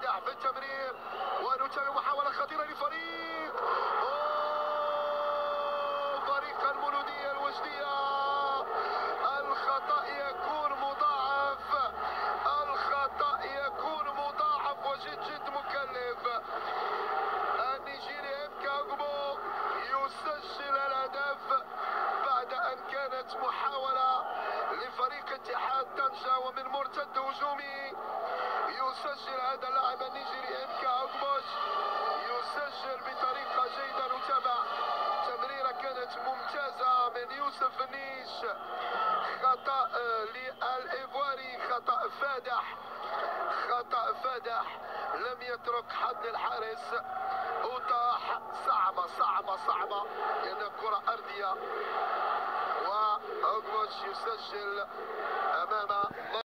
فادح في التمرير، ونتابع محاولة خطيرة لفريق فريق المولودية الوجدية. الخطأ يكون مضاعف، الخطأ يكون مضاعف وجد جد مكلف. النيجيري إمكا أوغبو يسجل الهدف بعد أن كانت محاولة لفريق اتحاد طنجة، ومن مرتد هجومي يسجل هذا اللاعب النيجيري إمكا أوغبو، يسجل بطريقة جيدة. نتابع تمريرة كانت ممتازة من يوسف النيش، خطأ للإيفواري، خطأ فادح، خطأ فادح لم يترك حد للحارس. وطاح صعبة صعبة صعبة لأنها كرة أرضية، وأوغبوش يسجل أمام